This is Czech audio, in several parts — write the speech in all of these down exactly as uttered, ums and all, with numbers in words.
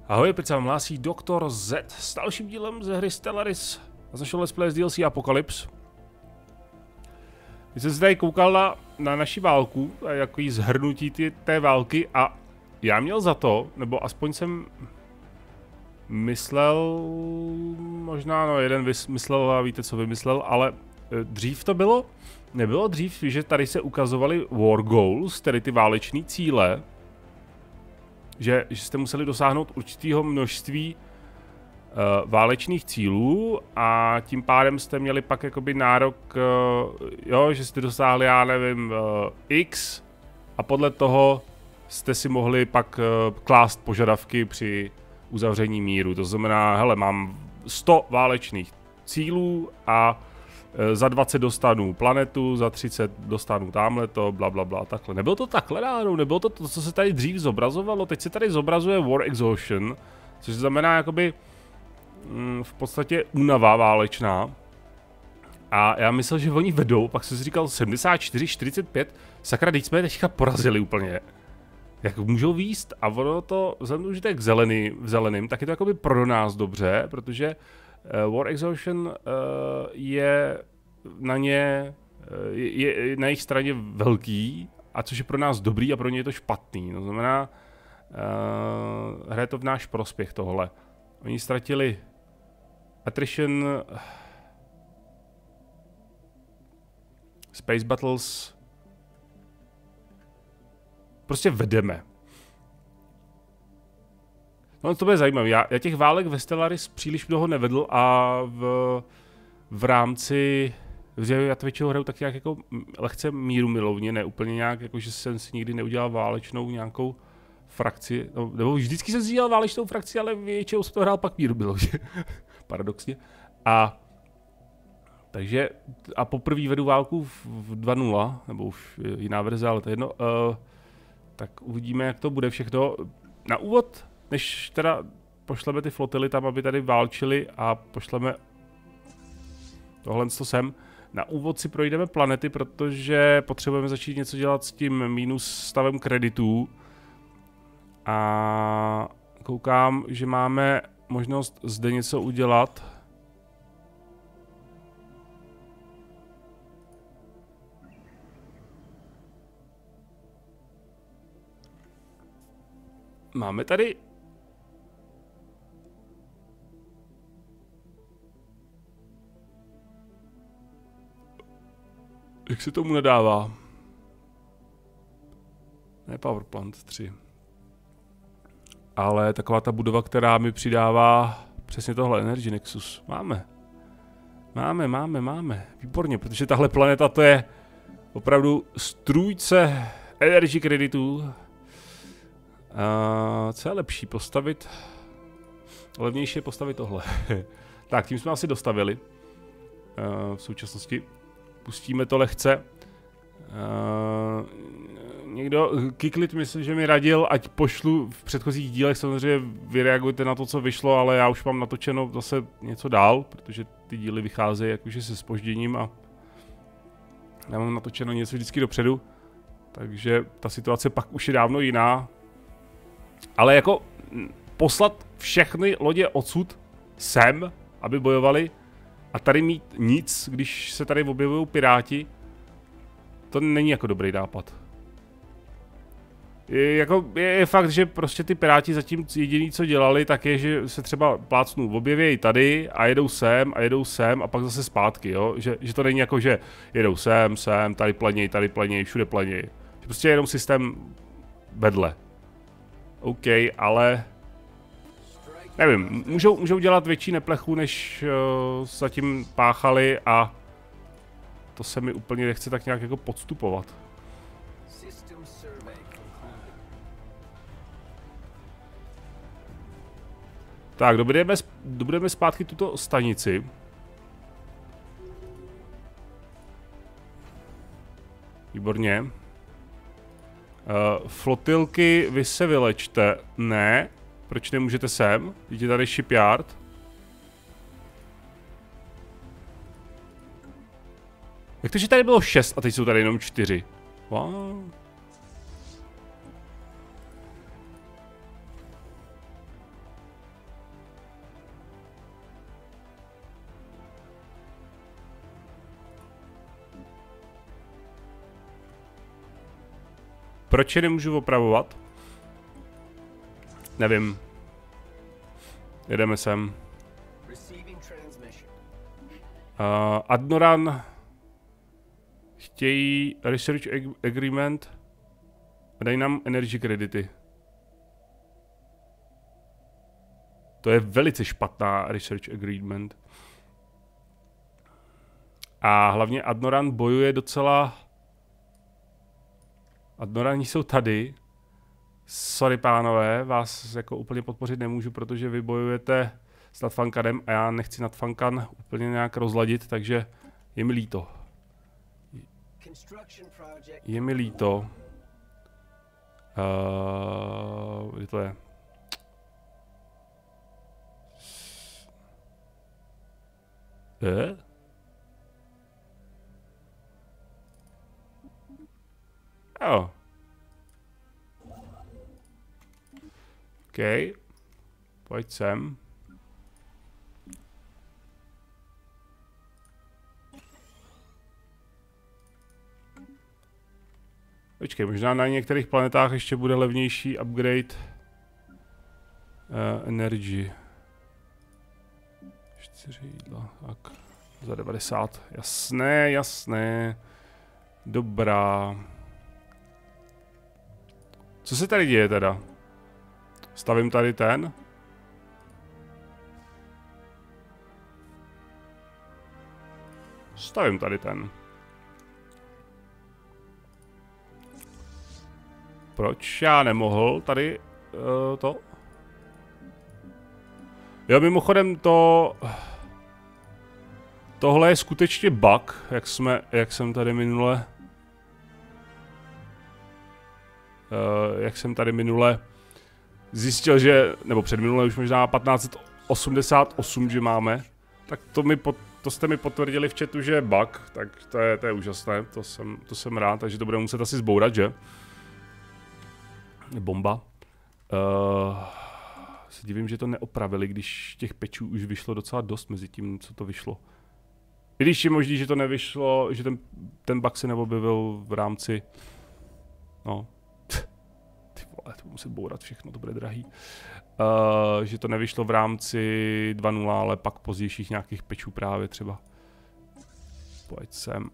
Ahoj, opět se vám hlásí doktor Z s dalším dílem ze hry Stellaris a zašel Let's Play z D L C Apocalypse. Když jsem se tady koukal na, na naši válku, a jaký zhrnutí ty, té války a já měl za to, nebo aspoň jsem myslel, možná no jeden vymyslel a víte co vymyslel, ale dřív to bylo, nebylo dřív, že tady se ukazovaly war goals, tedy ty váleční cíle, Že, že jste museli dosáhnout určitého množství uh, válečných cílů a tím pádem jste měli pak jakoby nárok, uh, jo, že jste dosáhli, já nevím, uh, X a podle toho jste si mohli pak uh, klást požadavky při uzavření míru. To znamená, hele, mám sto válečných cílů a uh, za dvacet dostanu planetu, za třicet dostanu tamhleto, bla bla bla, takhle. Nebylo to takhle náhodou, nebylo to to, co se tady dřív zobrazovalo, teď se tady zobrazuje War Exhaustion, což znamená jakoby mm, v podstatě únava válečná. A já myslel, že oni vedou, pak jsem si říkal sedmdesát čtyři čtyřicet pět, sakra, teď jsme je teďka porazili úplně. Jak můžou výst a ono to, vzhledem, že to je k zelený, v zeleným, tak je to jakoby pro nás dobře, protože uh, War Exhaustion uh, je na ně, uh, je, je na jejich straně velký, a což je pro nás dobrý a pro ně je to špatný. To znamená, uh, hraje to v náš prospěch tohle. Oni ztratili attrition, Space Battles, prostě vedeme. No to bude zajímavé. Já, já těch válek ve Stellaris příliš mnoho nevedl a v, v rámci, že já to většinou hraju tak nějak jako lehce míru milovně, ne úplně nějak, jako že jsem si nikdy neudělal válečnou nějakou frakci, no, nebo vždycky jsem si dělal válečnou frakci, ale většinou jsem to hrál pak míru milovně, paradoxně. A takže, a poprvé vedu válku v dva nula, nebo už jiná verze, ale to je jedno, uh, tak uvidíme, jak to bude všechno. Na úvod, než teda pošleme ty flotily tam, aby tady válčili a pošleme tohle co sem, na úvod si projdeme planety, protože potřebujeme začít něco dělat s tím minus stavem kreditů. A koukám, že máme možnost zde něco udělat. Máme tady jak se tomu nedává? Ne Power Plant tři. Ale taková ta budova, která mi přidává přesně tohle Energy Nexus. Máme. Máme, máme, máme. Výborně, protože tahle planeta to je opravdu strůjce energy kreditů. Uh, co je lepší postavit? Levnější je postavit tohle. Tak, tím jsme asi dostavili. Uh, v současnosti. Pustíme to lehce. Uh, někdo, Kiklit myslím, že mi radil, ať pošlu v předchozích dílech, samozřejmě vy reagujete na to, co vyšlo, ale já už mám natočeno zase něco dál, protože ty díly vycházejí jakože se zpožděním a já mám natočeno něco vždycky dopředu. Takže ta situace pak už je dávno jiná. Ale jako poslat všechny lodě odsud sem, aby bojovali, a tady mít nic, když se tady objevují piráti, to není jako dobrý nápad. Je, jako, je, je fakt, že prostě ty piráti zatím jediný, co dělali, tak je, že se třeba plácnou objevějí tady a jedou sem a jedou sem a pak zase zpátky, jo? Že, že to není jako, že jedou sem, sem, tady pleněj, tady pleněj, všude pleněj. Že prostě je jenom systém vedle. OK, ale nevím, můžou, můžou dělat větší neplechu, než uh, zatím páchali a to se mi úplně nechce tak nějak jako podstupovat. Tak, dobudeme, dobudeme zpátky tuto stanici. Výborně. Uh, flotilky, vy se vylečte. Ne. Proč nemůžete sem? Vidíte tady shipyard. Jak to, že tady bylo šest a teď jsou tady jenom čtyři? Wow. Proč je nemůžu opravovat? Nevím. Jedeme sem. Uh, Adnoran chtějí research ag agreement a dají nám energy kredity. To je velice špatná research agreement. A hlavně Adnoran bojuje docela... Adnorani jsou tady. Sorry pánové, vás jako úplně podpořit nemůžu, protože vy bojujete s Nadfankanem a já nechci Nadfankan úplně nějak rozladit, takže je mi líto. Je mi líto. Uh, kde to je? Eh? Jo. OK. Pojď sem. Počkej, možná na některých planetách ještě bude levnější upgrade uh, energy. Čtyři jídla, tak. Za devadesát. Jasné, jasné. Dobrá. Co se tady děje teda? Stavím tady ten. Stavím tady ten. Proč já nemohl tady uh, to? Jo, mimochodem to... Tohle je skutečně bug, jak jsme, jak jsem tady minule... Uh, jak jsem tady minule zjistil, že... Nebo předminule už možná patnáct osmdesát osm, že máme. Tak to, mi pot, to jste mi potvrdili v chatu, že je bug, tak to je, to je úžasné, to jsem, to jsem rád, takže to budeme muset asi zbourat, že? Bomba. Uh, se divím, že to neopravili, když těch pečů už vyšlo docela dost mezi tím, co to vyšlo. I když je možný, že to nevyšlo, že ten, ten bug se neobjevil v rámci... No. Ty vole, to budu muset bourat všechno, to bude drahý. Uh, že to nevyšlo v rámci dva nula, ale pak pozdějších nějakých pečů právě třeba. Pojď sem.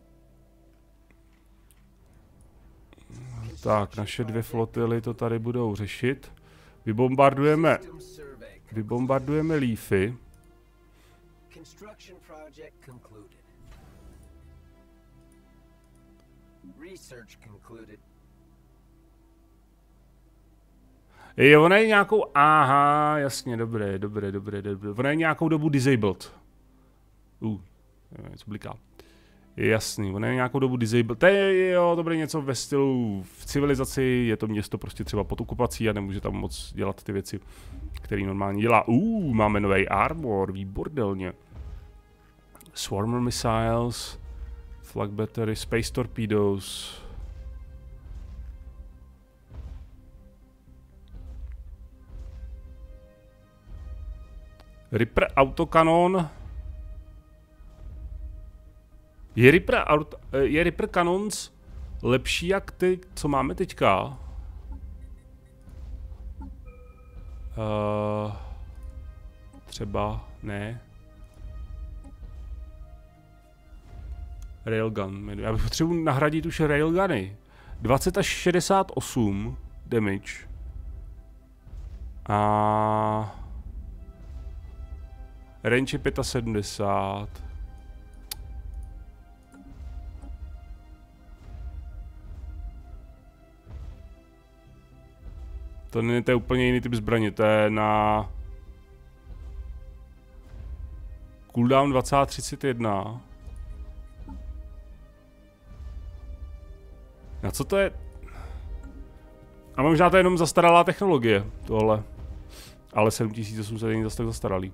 Tak, naše dvě flotily to tady budou řešit. Vybombardujeme... Vybombardujeme Leafy. Jo, ona je nějakou... Aha, jasně, dobré, dobré, dobré, dobré. Ona je nějakou dobu disabled. Uh, něco bliká. Jasný, ona je nějakou dobu disabled. To je, jo, dobré, něco ve stylu v civilizaci, je to město prostě třeba pod okupací a nemůže tam moc dělat ty věci, které normálně dělá. Uh, máme nový armor, výbordelně. Swarmer missiles, flak battery, space torpedoes. Reaper autokanon. Je Reaper, auto, je Reaper Canons lepší jak ty, co máme teďka? Uh, třeba ne. Railgun. Já bych potřebuji nahradit už railguny. dvacet až šedesát osm damage. A range je sedmdesát pět. To, ne, to je úplně jiný typ zbraně, to je na cooldown dvacet třicet jedna. Na co to je? A možná to je jenom zastaralá technologie, tohle. Ale sedm tisíc osm set není zase tak zastaralý.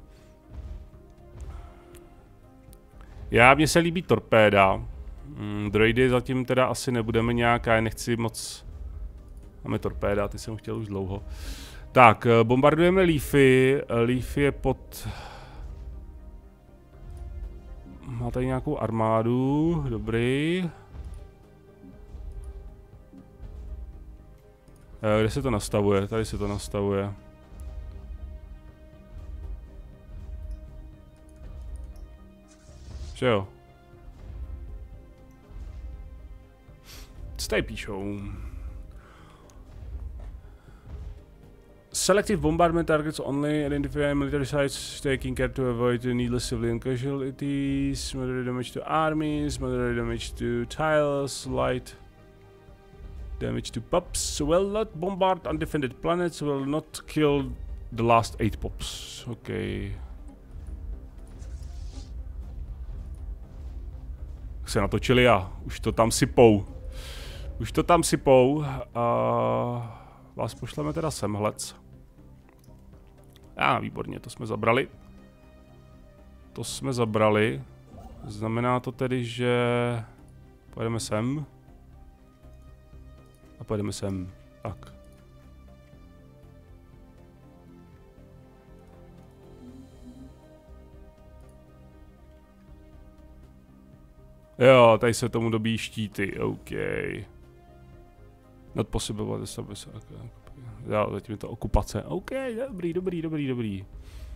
Já, mně se líbí torpéda. Hmm, droidy zatím teda asi nebudeme nějak, já nechci moc... Máme torpéda, ty jsem chtěl už dlouho. Tak, bombardujeme Leafy. Leafy je pod... Má tady nějakou armádu, dobrý. Kde se to nastavuje? Tady se to nastavuje. Že jo? Co tady píšou? Selective bombardment targets only identify military sites, taking care to avoid needless civilian casualties, moderate damage to armies, moderate damage to tiles, light damage to pups. Will not bombard undefended planets, will not kill the last eight pups. Okay. Se natočili a už to tam sypou. Už to tam sypou. A vás pošleme teda semhlec. A ah, výborně, to jsme zabrali. To jsme zabrali. Znamená to tedy, že pojedeme sem. A pojedeme sem. Tak. Jo, tady se tomu dobíjí štíty, OK. Not possible, to se já, zatím je to okupace, OK, dobrý, dobrý, dobrý, dobrý.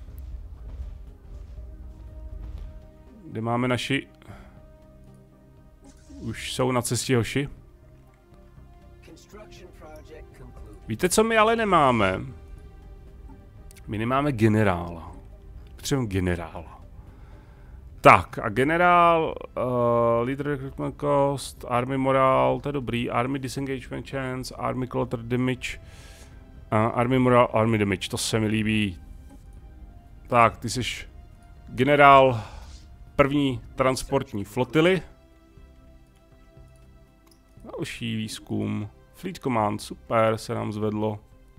Kde máme naši? Už jsou na cestě hoši. Víte, co my ale nemáme? My nemáme generála. Potřebujeme generála. Tak, a generál, uh, leader recruitment cost, army morale, to je dobrý, army disengagement chance, army collateral damage, uh, army morale, army damage, to se mi líbí. Tak, ty jsi generál první transportní flotily. Další výzkum, fleet command, super, se nám zvedlo.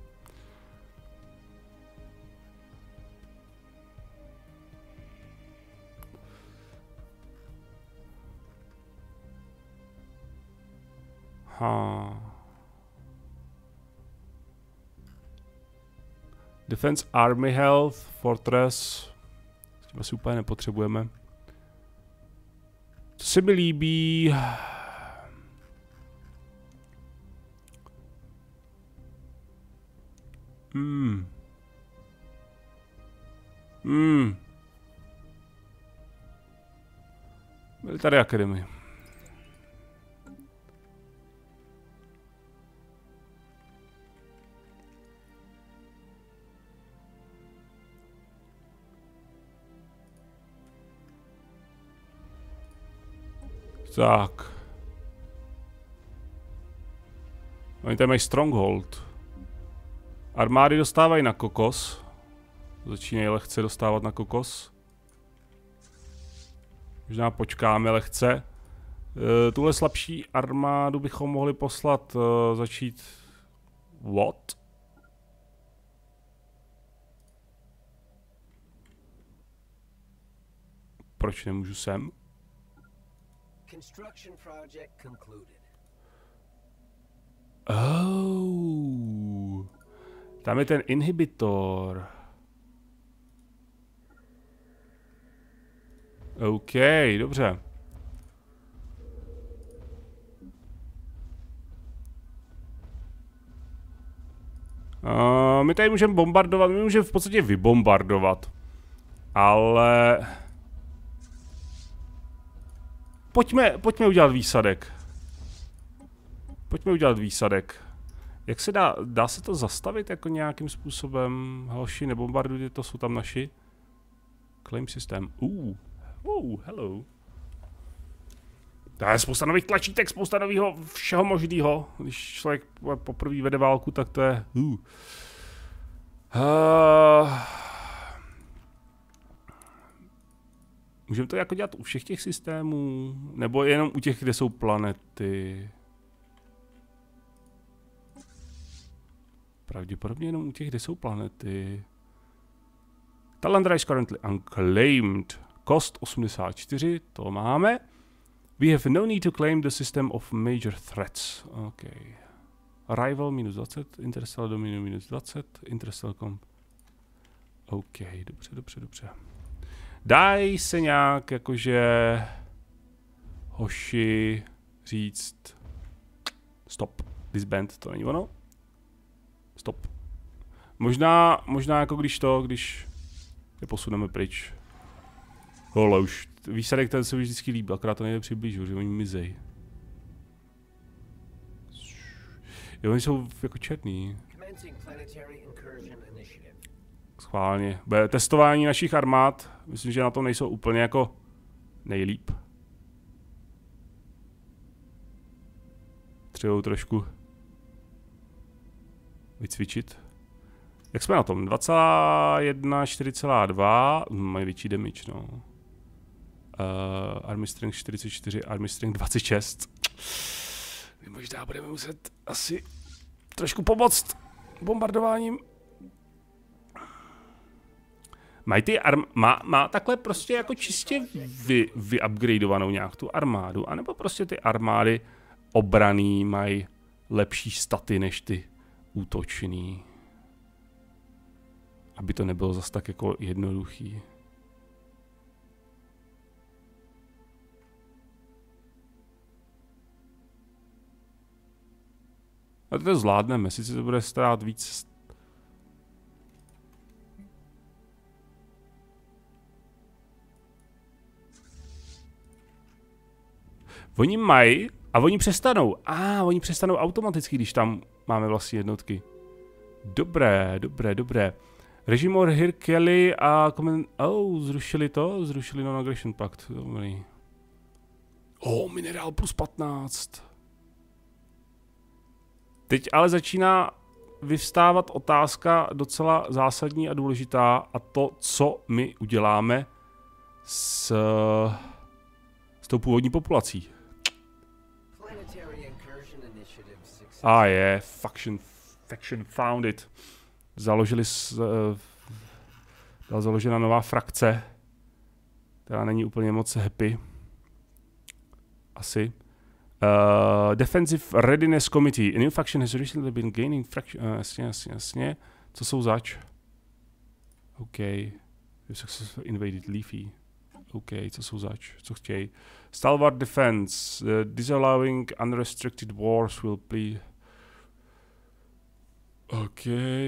Ha. Defense Army Health, Fortress. S tím asi úplně nepotřebujeme. Co se mi líbí? Hmm. Hmm. Military Academy. Tak. Oni tady mají Stronghold. Armády dostávají na kokos. Začínají lehce dostávat na kokos. Možná počkáme lehce. E, tuhle slabší armádu bychom mohli poslat, e, začít... What? Proč nemůžu sem? Construction project concluded. Oh. Tam je ten inhibitor. OK, dobře. Uh, my tady můžeme bombardovat, my můžeme v podstatě vybombardovat. Ale... Pojďme, pojďme udělat výsadek. Pojďme udělat výsadek. Jak se dá, dá se to zastavit jako nějakým způsobem? Hoši, nebombardujte, to jsou tam naši. Claim systém. Uh, uh, hello. To je spousta nových tlačítek, spousta nového všeho možného. Když člověk poprvé vede válku, tak to je... Uh. Uh. Můžeme to jako dělat u všech těch systémů? Nebo jenom u těch, kde jsou planety? Pravděpodobně jenom u těch, kde jsou planety. Talandra is currently unclaimed. Cost osmdesát čtyři, to máme. We have no need to claim the system of major threats. OK. Arrival minus dvacet, Interstellar Dominion minus dvacet, Interstellar Comp. OK, dobře, dobře, dobře. Daj se nějak jakože hoši říct stop, disband, to není ono. Stop. Možná, možná jako když to, když je posuneme pryč. Tohle už, výsadek ten se mi vždycky líbil, akorát to nejde přiblížit, že oni mizej. Jo, oni jsou jako černý. Schválně. Bude testování našich armád, myslím, že na tom nejsou úplně jako nejlíp. Třeba trošku vycvičit. Jak jsme na tom? dva celá jedna, čtyři celá dva, mají větší damage, no. Uh, Army Strength čtyřicet čtyři, Army Strength dvacet šest. My možná budeme muset asi trošku pomoct bombardováním. Mají ty arm má, má takhle prostě jako čistě vy, vyupgradeovanou nějak tu armádu, anebo prostě ty armády obraný mají lepší staty než ty útočný. Aby to nebylo zas tak jako jednoduchý. A to zvládneme, sice to bude stát víc. Oni mají a oni přestanou. A ah, oni přestanou automaticky, když tam máme vlastní jednotky. Dobré, dobré, dobré. Režim Orhir Kelly a komen... Oh, zrušili to? Zrušili Non-Aggression Pact. Dobrý. Oh, minerál plus patnáct. Teď ale začíná vyvstávat otázka docela zásadní a důležitá, a to, co my uděláme s, s tou původní populací. A ah, je, yeah, faction, faction found it. Založili, s, uh, byla založena nová frakce, která není úplně moc happy. Asi. Uh, Defensive Readiness Committee. A new faction has recently been gaining fraction. Uh, jasně, jasně, jasně. Co jsou zač? OK. We've successfully invaded Leafy. OK, co jsou zač? Co chtějí? Stalwart Defense. Uh, disallowing unrestricted wars will be... OK.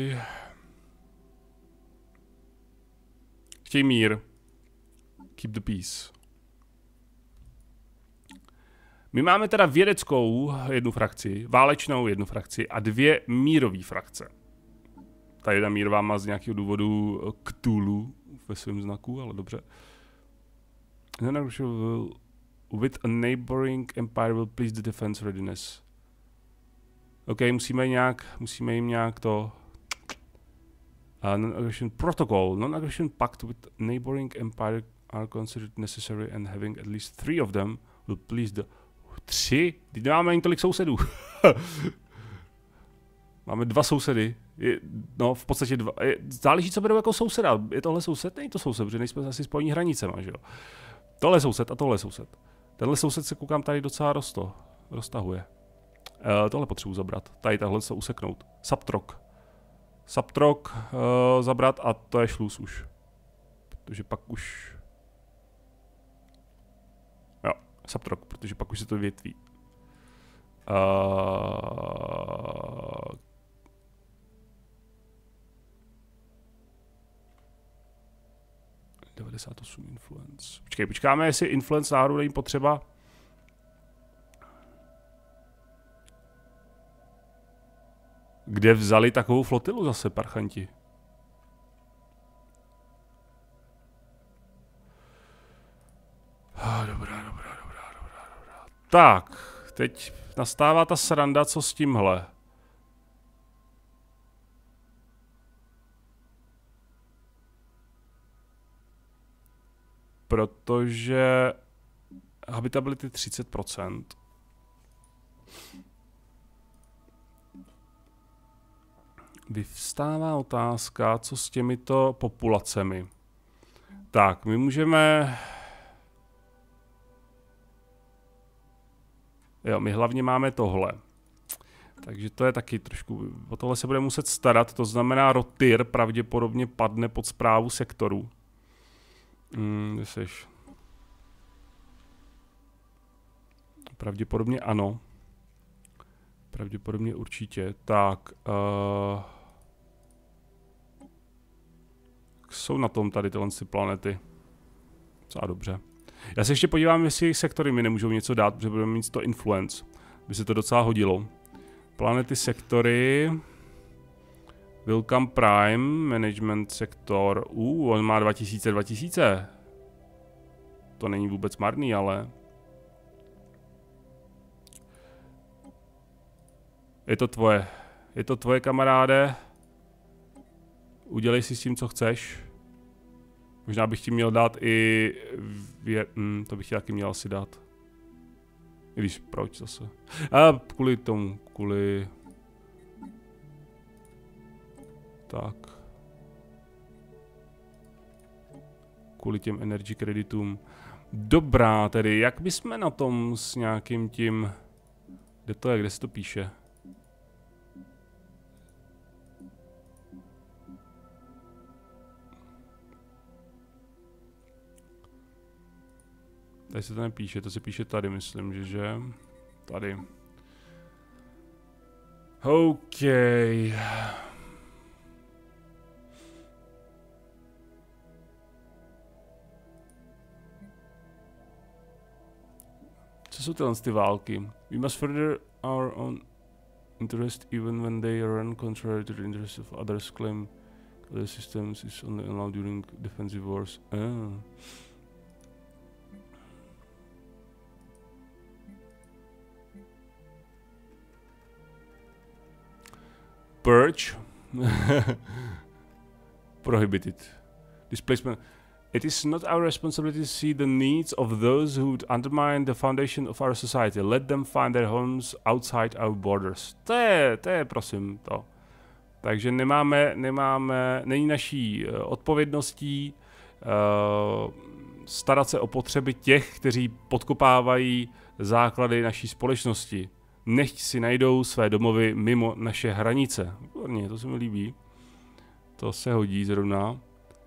Chtějí mír. Keep the peace. My máme teda vědeckou jednu frakci, válečnou jednu frakci a dvě mírové frakce. Ta jedna mírová má z nějakého důvodu Cthulhu ve svém znaku, ale dobře. With a neighboring empire will please the defense readiness. OK, musíme nějak, musíme jim nějak to... Uh, non-aggression protocol. Non-aggression pact with neighboring empire are considered necessary and having at least three of them will please the... Tři? Teď nemáme ani tolik sousedů. Máme dva sousedy. Je, no, v podstatě dva. Je, záleží, co berou jako souseda. Je tohle soused? Není to soused, protože nejsme asi spojení hranicema, že jo. Tohle je soused a tohle je soused. Tenhle soused se koukám tady docela rosto, roztahuje. Uh, tohle potřebuji zabrat. Tady tahle se useknout. Subtrok. Subtrok uh, zabrat a to je šluz už. Protože pak už... Jo, subtrok, protože pak už se to větví. Uh... devadesát osm influence. Počkej, počkáme, jestli influence náhodou není potřeba. Kde vzali takovou flotilu zase, parchanti? Ah, dobrá, dobrá, dobrá, dobrá, dobrá. Tak, teď nastává ta sranda, co s tímhle. Protože habitability třicet procent. Vyvstává otázka, co s těmito populacemi. Tak, my můžeme... Jo, my hlavně máme tohle. Takže to je taky trošku... O tohle se bude muset starat, to znamená Rotyr pravděpodobně padne pod správu sektoru. Hmm, kde seš? Pravděpodobně ano. Pravděpodobně určitě. Tak... Uh... jsou na tom tady tyhle ty planety. Docela dobře. Já se ještě podívám, jestli jejich sektory mi nemůžou něco dát, protože budeme mít to influence. By se to docela hodilo. Planety, sektory. Welcome Prime, management sektor. Uh, on má dva tisíce, dva tisíce. To není vůbec marný, ale... Je to tvoje. Je to tvoje, kamaráde. Udělej si s tím, co chceš. Možná bych ti měl dát i... Vě... Hmm, to bych ti taky měl asi dát. I když, proč zase? A kvůli tomu, kvůli... Tak. Kvůli těm energy kreditům. Dobrá, tedy, jak bychom na tom s nějakým tím... Kde to je, kde se to píše? Tady se to nepíše, to se píše tady, myslím, že že? Tady. OK. Co jsou tyhle ty války? We must further our own interest even when they run contrary to the interests of others, claim other systems is only allowed during defensive wars. Ah. Purge. Prohibited. Displacement. It is not our responsibility to see the needs of those who would undermine the foundation of our society. Let them find their homes outside our borders. To je, to je prosím to. Takže nemáme, nemáme, není naší uh, odpovědností uh, starat se o potřeby těch, kteří podkopávají základy naší společnosti. Nechť si najdou své domovy mimo naše hranice. Výborně, to se mi líbí. To se hodí zrovna. Uh,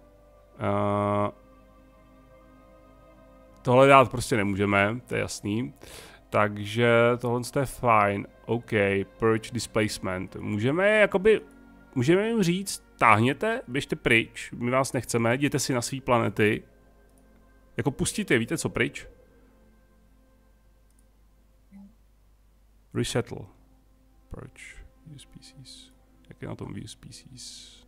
tohle dát prostě nemůžeme, to je jasný. Takže tohle je fajn. OK, purge displacement. Můžeme jakoby, můžeme jim říct, táhněte, běžte pryč, my vás nechceme, jděte si na svý planety. Jako pustíte, víte co, pryč? Resettle. Purge. View species. Jak je na tom view species?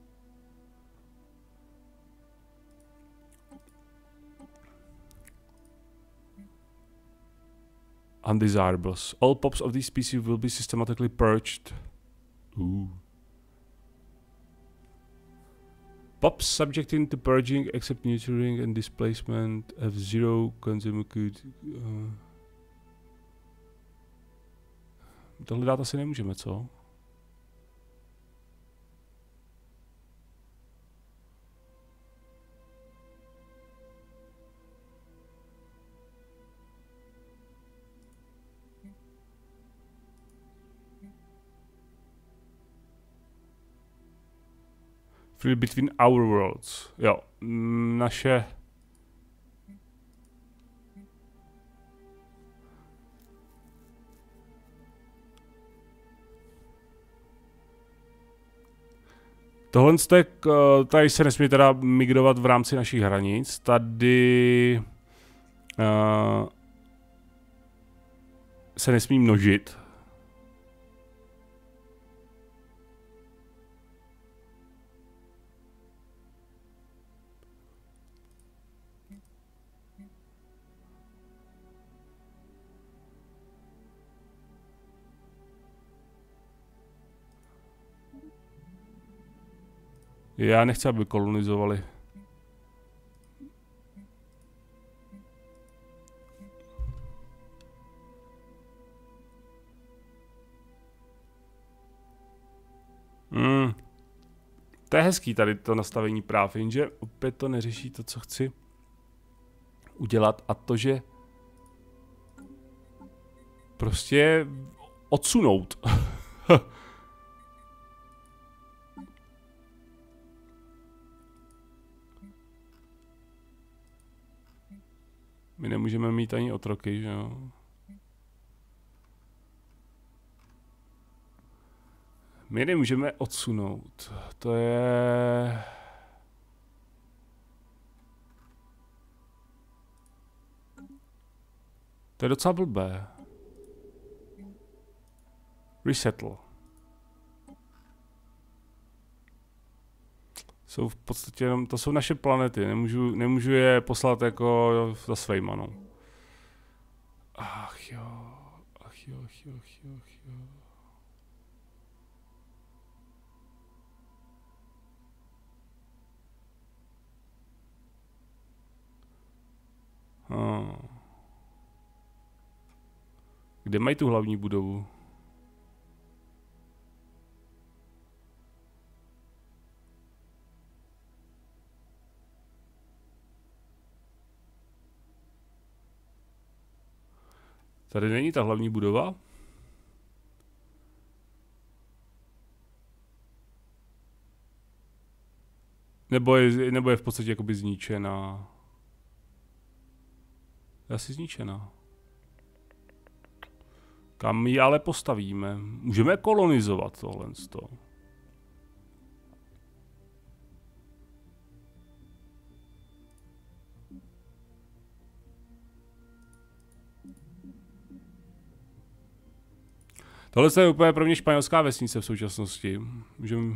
Undesirables. All pops of these species will be systematically purged. Ooh. Pops subjecting to purging except neutering and displacement have zero consumer good. Uh. Tohle dát asi nemůžeme, co? Free between our worlds. Jo, naše... Tohle je, tady se nesmí teda migrovat v rámci našich hranic. Tady uh, se nesmí množit. Já nechci, aby kolonizovali. Hmm. To je hezký tady to nastavení práv, jenže opět to neřeší to, co chci udělat, a to, že prostě odsunout. My nemůžeme mít ani otroky, že jo? My nemůžeme odsunout. To je... To je docela blbé. Resettle. Jsou v podstatě jenom, to jsou naše planety, nemůžu, nemůžu je poslat jako za svejma, no. Ach jo, ach jo, ach jo, ach jo, ach jo. Hmm. Kde mají tu hlavní budovu? Tady není ta hlavní budova? Nebo je, nebo je v podstatě jakoby zničená? Je asi zničená. Kam ji ale postavíme? Můžeme kolonizovat tohle z toho. Tohle je úplně pro mě španělská vesnice v současnosti. Můžeme...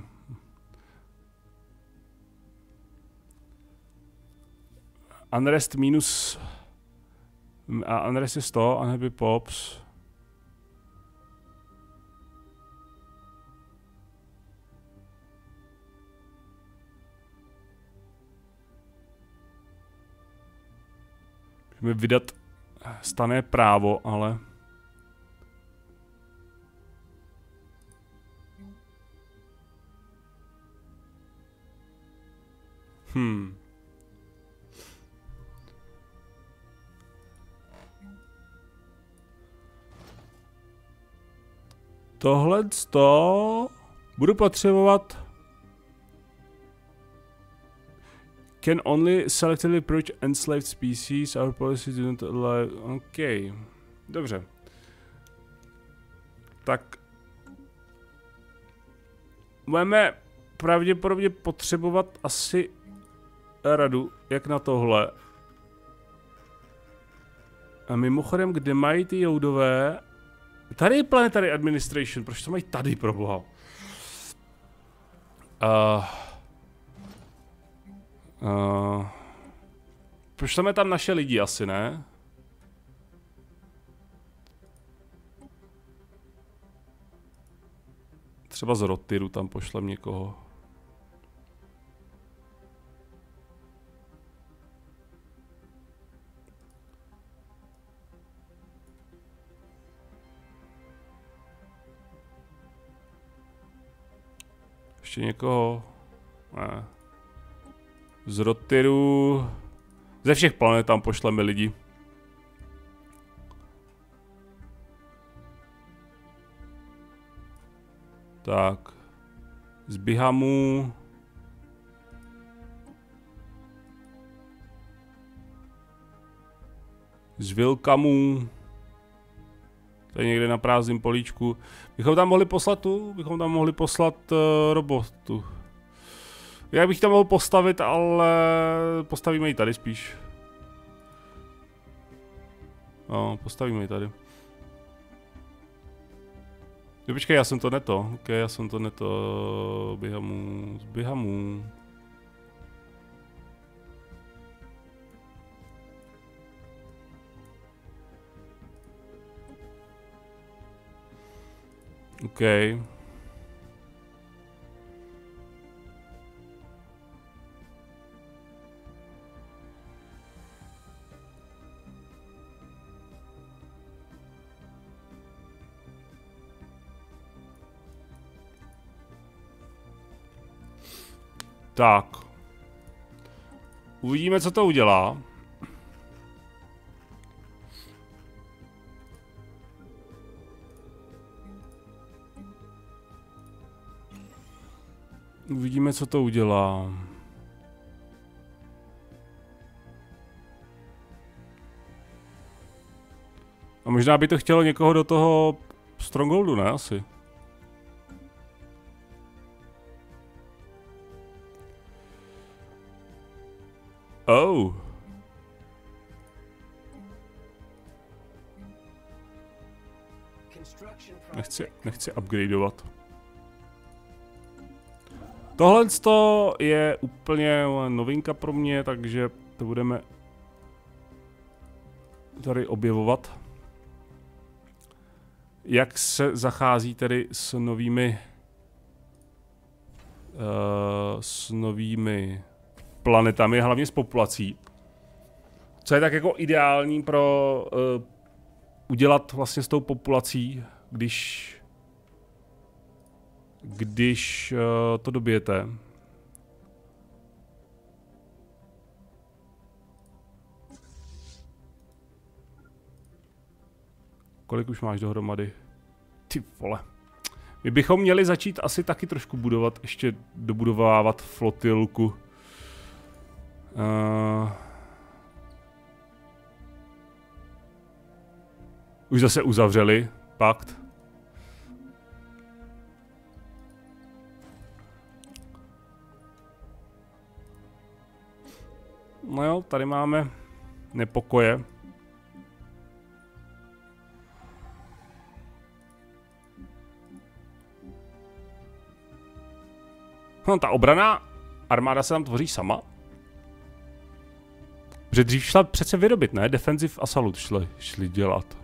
Unrest minus... A unrest je sto, unhappy pops. Můžeme vydat stanné právo, ale... Hmm. Tohle to budu potřebovat. Can only selectively purge enslaved species. Our policy do not allow. OK. Dobře. Tak. Budeme pravděpodobně potřebovat asi radu, jak na tohle. A mimochodem, kde mají ty joudové? Tady je Planetary Administration, proč to mají tady, proboha? Uh, uh, proč tam je tam naše lidi asi, ne? Třeba z Rotyru tam pošlem někoho. Ještě někoho? Ne. Z Rotyru... Ze všech planet tam pošleme lidi. Tak. Z Bihamu... Z Vilkamu... To je někde na prázdném políčku. Bychom tam mohli poslat tu? Bychom tam mohli poslat uh, robotu. Já bych tam mohl postavit, ale postavíme ji tady spíš. No, postavíme ji tady. Jo, počkej, já jsem to neto. Ok, já jsem to neto. Bihamu, z Bihamu. OK. Tak. Uvidíme, co to udělá. Uvidíme, co to udělá. A možná by to chtělo někoho do toho Strongholdu, ne? Asi. Oh. Nechci, nechci upgradeovat. Tohle je úplně novinka pro mě, takže to budeme tady objevovat. Jak se zachází tedy s novými uh, s novými planetami, hlavně s populací. Co je tak jako ideální pro uh, udělat vlastně s tou populací, když když uh, to dobijete. Kolik už máš dohromady? Ty vole. My bychom měli začít asi taky trošku budovat, ještě dobudovávat flotilku. Uh... Už zase uzavřeli pakt. No jo, tady máme nepokoje. No, ta obrana armáda se tam tvoří sama. Protože dřív šla přece vyrobit, ne? Defensive a salut šli, šli dělat.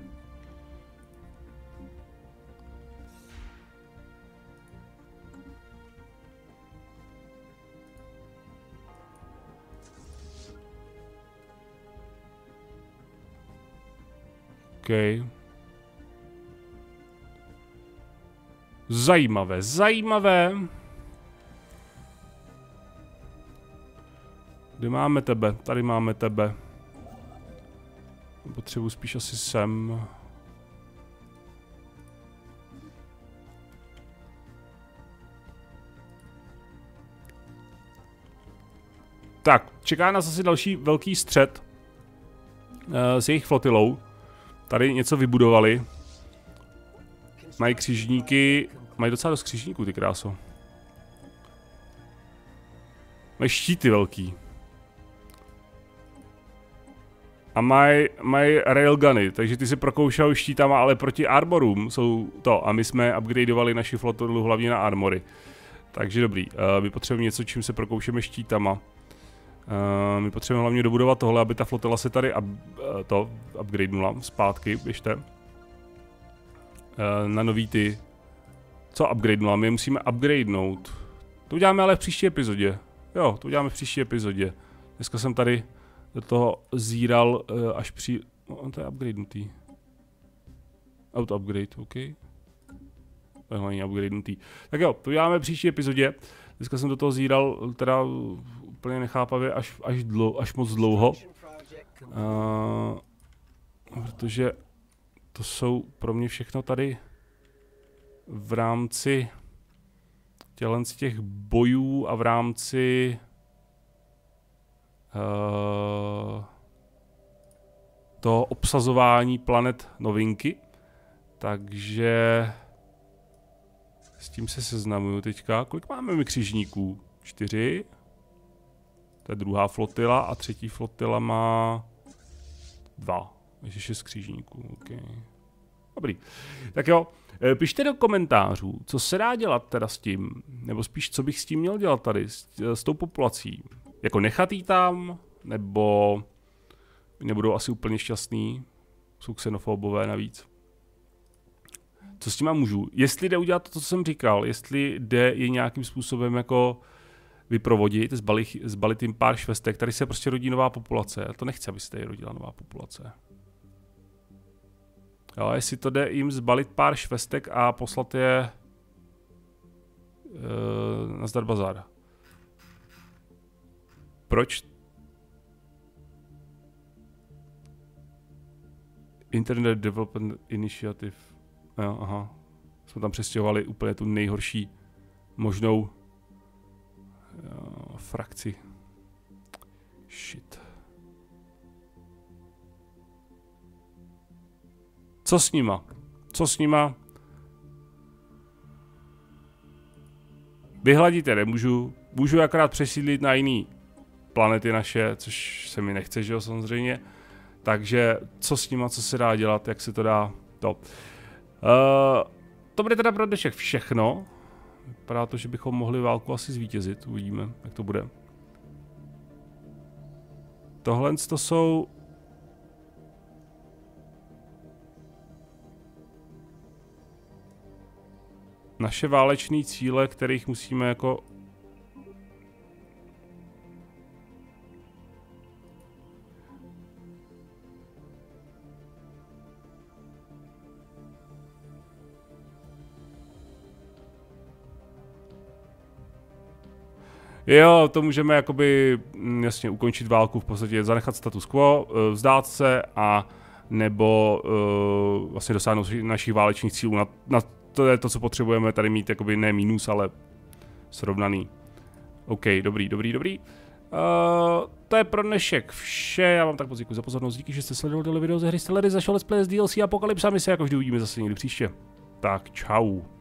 OK. Zajímavé, zajímavé. Kde máme tebe? Tady máme tebe. Potřebuji spíš asi sem. Tak, čeká nás asi další velký střet uh, s jejich flotilou. Tady něco vybudovali. Mají křižníky. Mají docela dost křižníků, ty kráso. Mají štíty velký. A mají maj railguny, takže ty si prokoušou štítama, ale proti armorům jsou to. A my jsme upgradeovali naši flotilu hlavně na armory. Takže dobrý, uh, my potřebujeme něco, čím se prokoušeme štítama. Uh, my potřebujeme hlavně dobudovat tohle, aby ta flotila se tady up, uh, to upgradenula zpátky, běžte. Uh, na nový ty. Co upgradenula? My musíme upgradenout. To uděláme ale v příští epizodě. Jo, to uděláme v příští epizodě. Dneska jsem tady do toho zíral uh, až při... No, to je upgradenutý. Auto upgrade, OK. Tohle není upgradenutý. Tak jo, to uděláme v příští epizodě. Dneska jsem do toho zíral teda úplně nechápavě až, až, dlou, až moc dlouho. Uh, protože to jsou pro mě všechno tady v rámci tělen z těch bojů a v rámci uh, toho obsazování planet novinky. Takže s tím se seznamuju teďka. Kolik máme my křižníků? Čtyři. To je druhá flotila a třetí flotila má dva. Takže šest křižníků. Okay. Dobrý. Tak jo, pište do komentářů, co se dá dělat teda s tím, nebo spíš, co bych s tím měl dělat tady, s, s tou populací. Jako nechat jí tam, nebo nebudou asi úplně šťastný, jsou xenofobové navíc. Co s tím můžu? Jestli jde udělat to, co jsem říkal, jestli jde je nějakým způsobem jako vyprovodit, zbalit, zbalit jim pár švestek, tady se prostě rodí nová populace. Já to nechci, aby se tady rodila nová populace. Jo, jestli to jde jim zbalit pár švestek a poslat je uh, na zdar bazar. Proč? Internet Development Initiative. Jo, aha. Jsme tam přestěhovali úplně tu nejhorší možnou jo, frakci. Shit. Co s nima? Co s nima? Vyhladit je nemůžu. Můžu akorát přesídlit na jiný planety naše, což se mi nechce, že jo, samozřejmě. Takže co s nima, co se dá dělat, jak se to dá, to. to bude teda pro dnešek všechno. Vypadá to, že bychom mohli válku asi zvítězit. Uvidíme, jak to bude. Tohle to jsou... naše váleční cíle, kterých musíme jako... Jo, to můžeme jakoby jasně ukončit válku, v podstatě zanechat status quo, vzdát se a nebo uh, vlastně dosáhnout našich válečných cílů. Na, na to je to, co potřebujeme tady mít, jakoby ne minus, ale srovnaný. OK, dobrý, dobrý, dobrý. Uh, to je pro dnešek vše, já vám tak moc děkuji za pozornost, díky, že jste sledovali tohle video ze hry Stellaris, zašel Let's Play z D L C Apokalypsa, my se jako vždy uvidíme zase někdy příště. Tak čau.